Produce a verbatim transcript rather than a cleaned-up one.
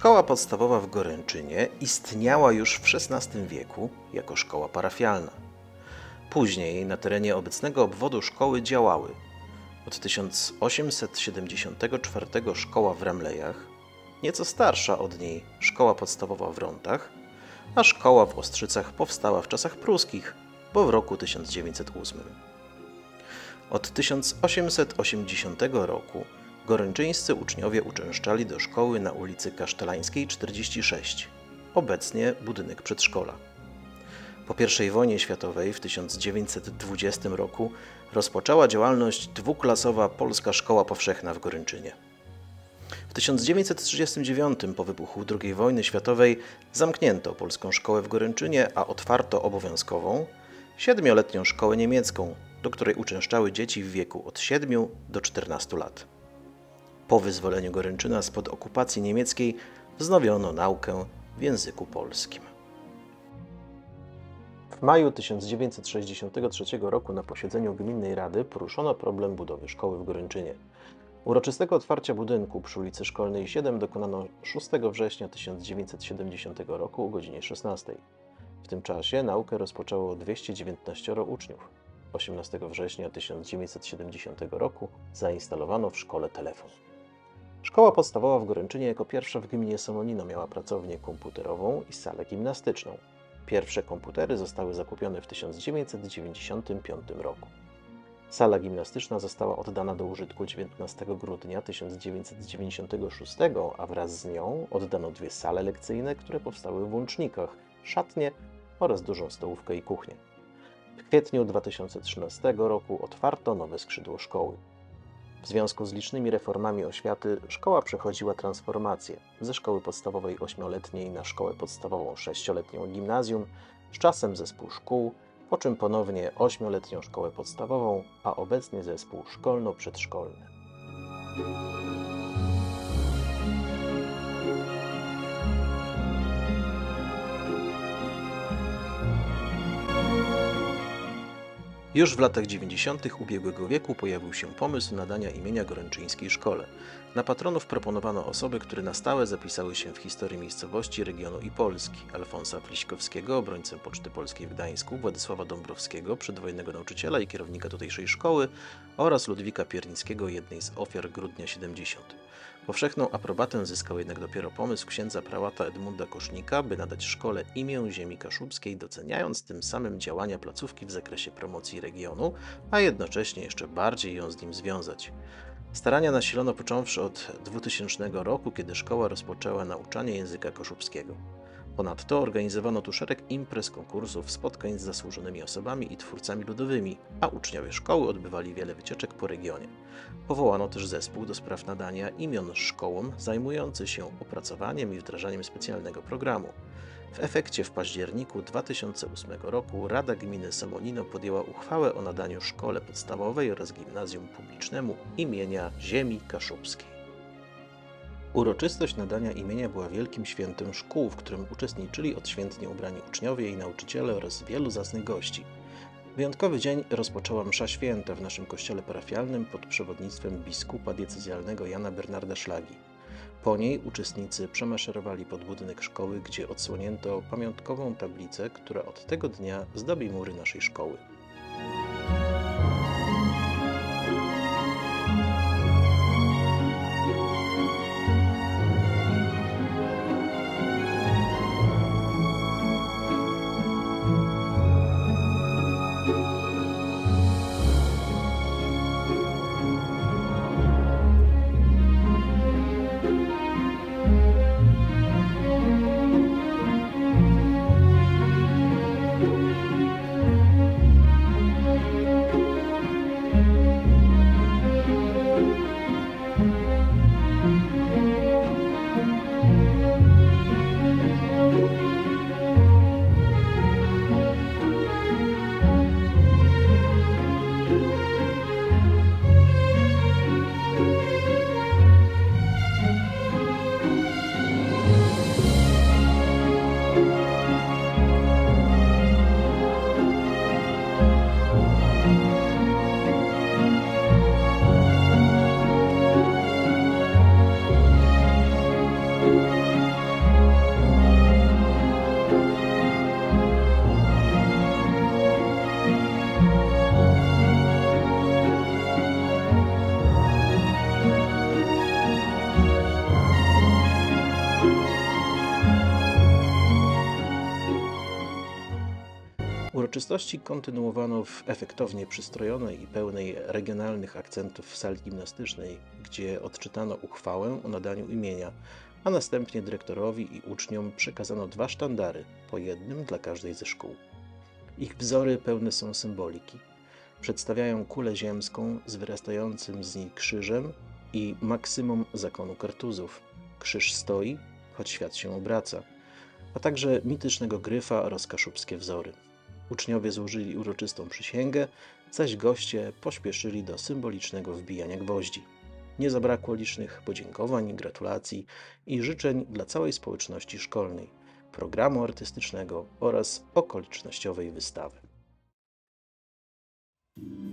Szkoła podstawowa w Goręczynie istniała już w szesnastym wieku jako szkoła parafialna. Później na terenie obecnego obwodu szkoły działały od tysiąc osiemset siedemdziesiątego czwartego szkoła w Ramlejach, nieco starsza od niej szkoła podstawowa w Rątach, a szkoła w Ostrzycach powstała w czasach pruskich, bo w roku tysiąc dziewięćset ósmym. Od tysiąc osiemset osiemdziesiątego roku goręczyńscy uczniowie uczęszczali do szkoły na ulicy Kasztelańskiej czterdzieści sześć, obecnie budynek przedszkola. Po pierwszej wojnie światowej w tysiąc dziewięćset dwudziestym roku rozpoczęła działalność dwuklasowa Polska Szkoła Powszechna w Goręczynie. W tysiąc dziewięćset trzydziestym dziewiątym po wybuchu drugiej wojny światowej zamknięto Polską Szkołę w Goręczynie, a otwarto obowiązkową siedmioletnią szkołę niemiecką, do której uczęszczały dzieci w wieku od siedmiu do czternastu lat. Po wyzwoleniu Goręczyna spod okupacji niemieckiej wznowiono naukę w języku polskim. W maju tysiąc dziewięćset sześćdziesiątego trzeciego roku na posiedzeniu Gminnej Rady poruszono problem budowy szkoły w Goręczynie. Uroczystego otwarcia budynku przy ulicy Szkolnej siedem dokonano szóstego września tysiąc dziewięćset siedemdziesiątego roku o godzinie szesnastej. W tym czasie naukę rozpoczęło dwieście dziewiętnaścioro uczniów. osiemnastego września tysiąc dziewięćset siedemdziesiątego roku zainstalowano w szkole telefon. Szkoła podstawowa w Goręczynie jako pierwsza w gminie Somonino miała pracownię komputerową i salę gimnastyczną. Pierwsze komputery zostały zakupione w tysiąc dziewięćset dziewięćdziesiątym piątym roku. Sala gimnastyczna została oddana do użytku dziewiętnastego grudnia tysiąc dziewięćset dziewięćdziesiątego szóstego, a wraz z nią oddano dwie sale lekcyjne, które powstały w Łącznikach, szatnię oraz dużą stołówkę i kuchnię. W kwietniu dwa tysiące trzynastego roku otwarto nowe skrzydło szkoły. W związku z licznymi reformami oświaty szkoła przechodziła transformację ze szkoły podstawowej ośmioletniej na szkołę podstawową sześcioletnią gimnazjum, z czasem zespół szkół, po czym ponownie ośmioletnią szkołę podstawową, a obecnie zespół szkolno-przedszkolny. Już w latach dziewięćdziesiątych ubiegłego wieku pojawił się pomysł nadania imienia goręczyńskiej szkole. Na patronów proponowano osoby, które na stałe zapisały się w historii miejscowości, regionu i Polski. Alfonsa Fliśkowskiego, obrońcę Poczty Polskiej w Gdańsku, Władysława Dąbrowskiego, przedwojennego nauczyciela i kierownika tutejszej szkoły, oraz Ludwika Piernickiego, jednej z ofiar Grudnia siedemdziesiąt. Powszechną aprobatę zyskał jednak dopiero pomysł księdza prałata Edmunda Kosznika, by nadać szkole imię ziemi kaszubskiej, doceniając tym samym działania placówki w zakresie promocji regionu, a jednocześnie jeszcze bardziej ją z nim związać. Starania nasilono począwszy od dwutysięcznego roku, kiedy szkoła rozpoczęła nauczanie języka kaszubskiego. Ponadto organizowano tu szereg imprez, konkursów, spotkań z zasłużonymi osobami i twórcami ludowymi, a uczniowie szkoły odbywali wiele wycieczek po regionie. Powołano też zespół do spraw nadania imion szkołom, zajmujący się opracowaniem i wdrażaniem specjalnego programu. W efekcie w październiku dwa tysiące ósmego roku Rada Gminy Somonino podjęła uchwałę o nadaniu szkole podstawowej oraz gimnazjum publicznemu imienia ziemi kaszubskiej. Uroczystość nadania imienia była wielkim świętem szkół, w którym uczestniczyli odświętnie ubrani uczniowie i nauczyciele oraz wielu zacnych gości. Wyjątkowy dzień rozpoczęła msza święta w naszym kościele parafialnym pod przewodnictwem biskupa diecezjalnego Jana Bernarda Szlagi. Po niej uczestnicy przemaszerowali pod budynek szkoły, gdzie odsłonięto pamiątkową tablicę, która od tego dnia zdobi mury naszej szkoły. Uroczystości kontynuowano w efektownie przystrojonej i pełnej regionalnych akcentów sali gimnastycznej, gdzie odczytano uchwałę o nadaniu imienia, a następnie dyrektorowi i uczniom przekazano dwa sztandary, po jednym dla każdej ze szkół. Ich wzory pełne są symboliki. Przedstawiają kulę ziemską z wyrastającym z niej krzyżem i maksymum zakonu Kartuzów. Krzyż stoi, choć świat się obraca, a także mitycznego gryfa oraz kaszubskie wzory. Uczniowie złożyli uroczystą przysięgę, zaś goście pośpieszyli do symbolicznego wbijania gwoździ. Nie zabrakło licznych podziękowań, gratulacji i życzeń dla całej społeczności szkolnej, programu artystycznego oraz okolicznościowej wystawy.